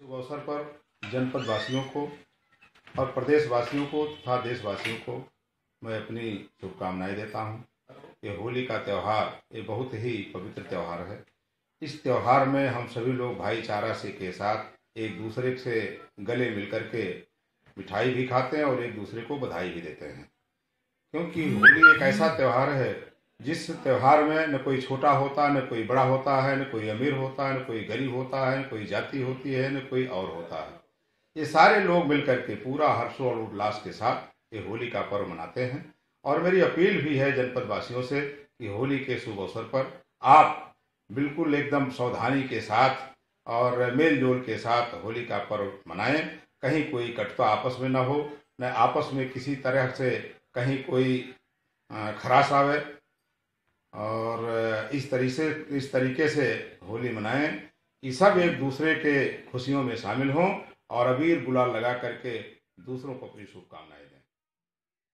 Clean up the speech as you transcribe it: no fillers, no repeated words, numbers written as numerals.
शुभ अवसर पर जनपद वासियों को और प्रदेश वासियों को तथा देशवासियों को मैं अपनी शुभकामनाएं देता हूं। ये होली का त्यौहार ये बहुत ही पवित्र त्यौहार है। इस त्यौहार में हम सभी लोग भाईचारा से के साथ एक दूसरे से गले मिलकर के मिठाई भी खाते हैं और एक दूसरे को बधाई भी देते हैं, क्योंकि होली एक ऐसा त्यौहार है जिस त्यौहार में न कोई छोटा होता, न कोई बड़ा होता है, न कोई अमीर होता है, न कोई गरीब होता है, न कोई जाति होती है, न कोई और होता है। ये सारे लोग मिलकर के पूरा हर्ष और उल्लास के साथ ये होली का पर्व मनाते हैं। और मेरी अपील भी है जनपद वासियों से कि होली के शुभ अवसर पर आप बिल्कुल एकदम सावधानी के साथ और मेल जोल के साथ होली का पर्व मनाएं। कहीं कोई कटुता आपस में न हो, न आपस में किसी तरह से कहीं कोई खराश आवे, और इस तरीके से होली मनाएं कि सब एक दूसरे के खुशियों में शामिल हों और अबीर गुलाल लगा करके दूसरों को अपनी शुभकामनाएं दें।